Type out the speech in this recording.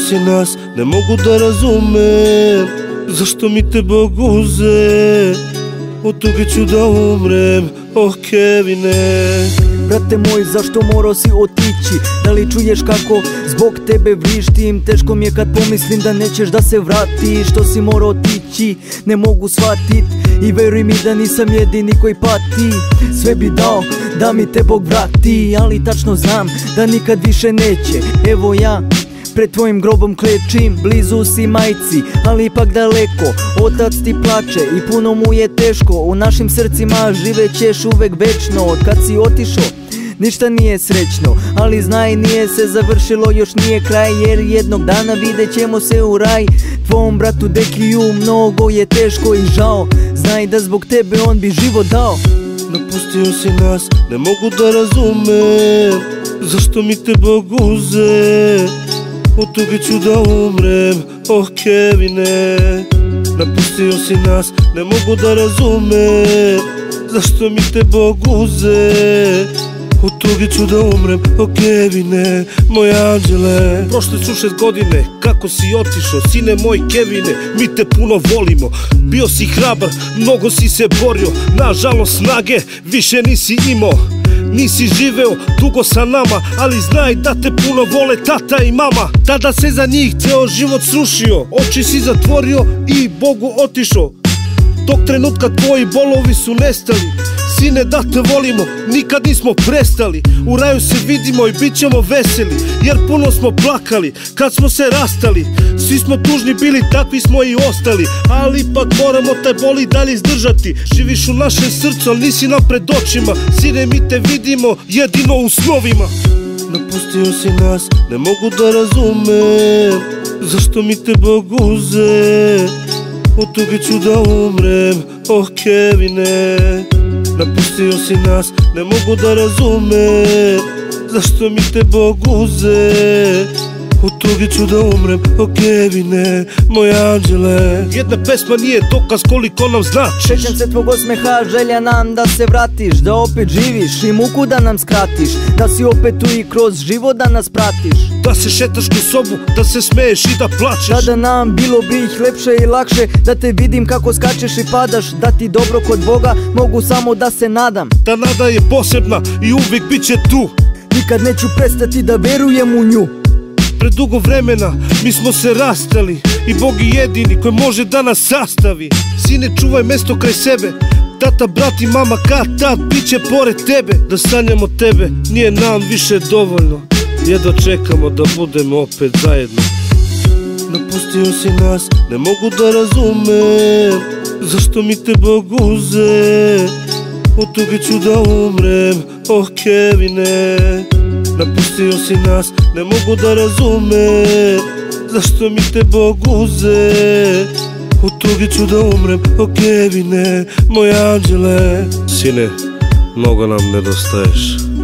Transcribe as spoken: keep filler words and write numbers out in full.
si nas, ne mogu da razumem zašto mi te Bog uze, od toga ću da umrem, oh Kevine. Brate moj, zašto morao si otići? Da li čuješ kako zbog tebe vrištim? Teško mi je kad pomislim da nećeš da se vratiš. Što si morao otići, ne mogu shvatit. I veruj mi da nisam jedini koji pati. Sve bi dao da mi te Bog vrati, ali tačno znam da nikad više neće. Evo ja pred tvojim grobom klečim, blizu si majci, ali ipak daleko. Otac ti plače i puno mu je teško. U našim srcima živećeš uvek večno. Od kad si otišao ništa nije srećno, ali znaj nije se završilo, još nije kraj. Jer jednog dana vidjet ćemo se u raj. Tvom bratu Dekiju mnogo je teško i žao. Znaj da zbog tebe on bi život dao. Napustio si nas, ne mogu da razumem zašto mi te Bog uze, od toga ću da umrem, oh Kevine. Napustio si nas, ne mogu da razumem zašto mi te Bog uze, od toga ću da umrem, oh Kevine, moj anđele. Prošle su šest godine, kako si otišao, sine moj Kevine, mi te puno volimo. Bio si hrabar, mnogo si se borio, nažalost snage više nisi imao. Nisi živeo dugo sa nama, ali znaj da te puno vole tata i mama. Tada se za njih ceo život srušio, oči si zatvorio i Bogu otišao. Tog trenutka tvoji bolovi su nestali. Sine, da te volimo, nikad nismo prestali. U raju se vidimo i bit ćemo veseli, jer puno smo plakali kad smo se rastali. Svi smo tužni bili, takvi smo i ostali, ali ipak moramo taj bol i dalje izdržati. Živiš u našem srcu, ali nisi nam pred očima. Sine, mi te vidimo jedino u snovima. Napustio si nas, ne mogu da razumem zašto mi te Bog uze, od toga ću da umrem, oh Kevine. Napustio si nas, ne mogu da razumem zašto mi te Bog uze, od toga ću da umrem, oh Kevine, moj anđele. Jedna pesma nije dokaz koliko nam značiš. Sjećam se tvog osmeha, želja nam da se vratiš, da opet živiš i muku da nam skratiš, da si opet tu i kroz život da nas pratiš, da se šetaš kroz sobu, da se smeješ i da plačeš. Tada nam bilo bi ih lepše i lakše, da te vidim kako skačeš i padaš, da ti dobro kod Boga mogu samo da se nadam. Ta nada je posebna i uvijek bit će tu. Nikad neću prestati da verujem u nju. Predugo vremena mi smo se rastali i Bog je jedini koji može da nas sastavi. Sine, čuvaj mesto kraj sebe, tata, brat i mama kad tad bit će pored tebe. Da sanjamo tebe nije nam više dovoljno, jedva čekamo da budemo opet zajedno. Napustio si nas, ne mogu da razumem zašto mi te Bog uze, od toga ću da umrem, oh Kevine. Napustio si nas, ne mogu da razumem zašto mi te Bog uze, od toga ću da umrem, oh Kevine, moj anđele. Sine, mnogo nam nedostaješ.